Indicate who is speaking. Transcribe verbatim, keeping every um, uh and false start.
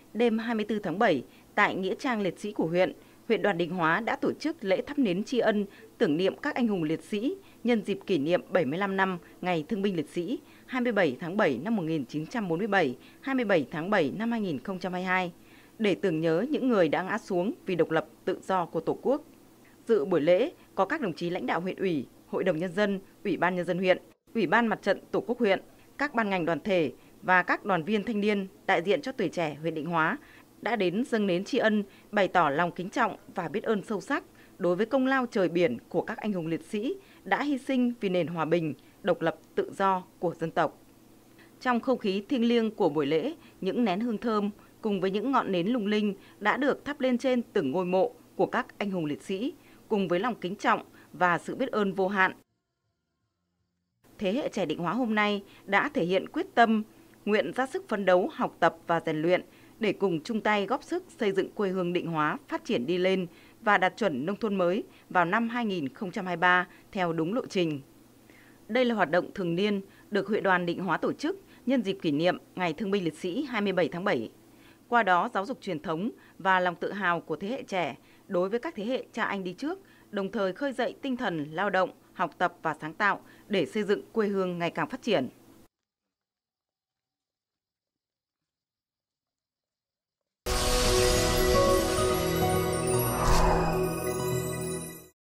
Speaker 1: đêm hai mươi tư tháng bảy, tại Nghĩa trang liệt sĩ của huyện, huyện Đoàn Định Hóa đã tổ chức lễ thắp nến tri ân tưởng niệm các anh hùng liệt sĩ nhân dịp kỷ niệm bảy mươi lăm năm Ngày Thương binh Liệt sĩ hai mươi bảy tháng bảy năm một nghìn chín trăm bốn mươi bảy, hai mươi bảy tháng bảy năm hai nghìn không trăm hai mươi hai, để tưởng nhớ những người đã ngã xuống vì độc lập tự do của Tổ quốc. Dự buổi lễ có các đồng chí lãnh đạo huyện ủy, Hội đồng Nhân dân, Ủy ban Nhân dân huyện, Ủy ban Mặt trận Tổ quốc huyện, các ban ngành đoàn thể và các đoàn viên thanh niên đại diện cho tuổi trẻ huyện Định Hóa đã đến dâng nến tri ân, bày tỏ lòng kính trọng và biết ơn sâu sắc đối với công lao trời biển của các anh hùng liệt sĩ đã hy sinh vì nền hòa bình, độc lập tự do của dân tộc. Trong không khí thiêng liêng của buổi lễ, những nén hương thơm cùng với những ngọn nến lung linh đã được thắp lên trên từng ngôi mộ của các anh hùng liệt sĩ, cùng với lòng kính trọng và sự biết ơn vô hạn. Thế hệ trẻ Định Hóa hôm nay đã thể hiện quyết tâm, nguyện ra sức phấn đấu, học tập và rèn luyện để cùng chung tay góp sức xây dựng quê hương Định Hóa phát triển đi lên và đạt chuẩn nông thôn mới vào năm hai nghìn không trăm hai mươi ba theo đúng lộ trình. Đây là hoạt động thường niên được huyện đoàn Định Hóa tổ chức nhân dịp kỷ niệm Ngày Thương binh Liệt sĩ hai mươi bảy tháng bảy. Qua đó giáo dục truyền thống và lòng tự hào của thế hệ trẻ đối với các thế hệ cha anh đi trước, đồng thời khơi dậy tinh thần lao động, học tập và sáng tạo để xây dựng quê hương ngày càng phát triển.